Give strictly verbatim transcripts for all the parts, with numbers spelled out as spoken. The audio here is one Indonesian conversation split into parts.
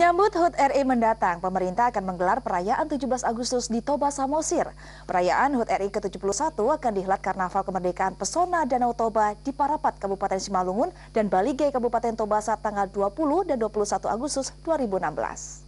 Menyambut H U T R I mendatang, pemerintah akan menggelar perayaan tujuh belas Agustus di Toba, Samosir. Perayaan H U T R I ke tujuh puluh satu akan dihelat Karnaval Kemerdekaan Pesona Danau Toba di Parapat, Kabupaten Simalungun, dan Balige, Kabupaten Toba saat tanggal dua puluh dan dua puluh satu Agustus dua ribu enam belas.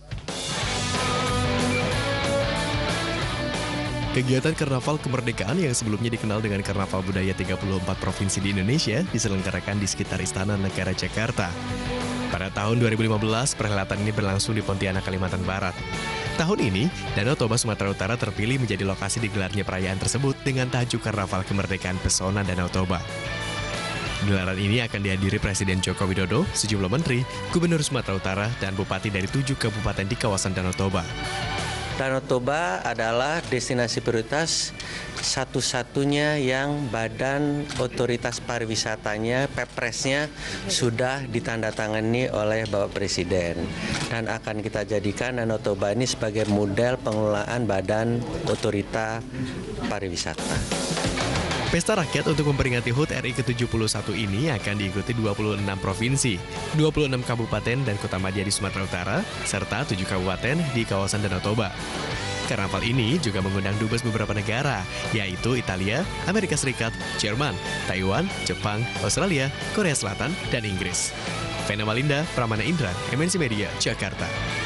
Kegiatan Karnaval Kemerdekaan yang sebelumnya dikenal dengan Karnaval Budaya tiga puluh empat Provinsi di Indonesia diselenggarakan di sekitar Istana Negara Jakarta. Pada tahun dua ribu lima belas, perhelatan ini berlangsung di Pontianak, Kalimantan Barat. Tahun ini, Danau Toba, Sumatera Utara terpilih menjadi lokasi digelarnya perayaan tersebut dengan tajuk Karnaval Kemerdekaan Pesona Danau Toba. Gelaran ini akan dihadiri Presiden Joko Widodo, sejumlah menteri, gubernur Sumatera Utara, dan bupati dari tujuh kabupaten di kawasan Danau Toba. Danau Toba adalah destinasi prioritas satu-satunya yang badan otoritas pariwisatanya, Pepresnya, sudah ditandatangani oleh Bapak Presiden. Dan akan kita jadikan Danau Toba ini sebagai model pengelolaan badan otorita pariwisata. Pesta rakyat untuk memperingati H U T R I ke tujuh puluh satu ini akan diikuti dua puluh enam provinsi, dua puluh enam kabupaten dan kota madya di Sumatera Utara, serta tujuh kabupaten di kawasan Danau Toba. Karnaval ini juga mengundang dubes beberapa negara, yaitu Italia, Amerika Serikat, Jerman, Taiwan, Jepang, Australia, Korea Selatan, dan Inggris. Vena Malinda, Pramana Indra, M N C Media, Jakarta.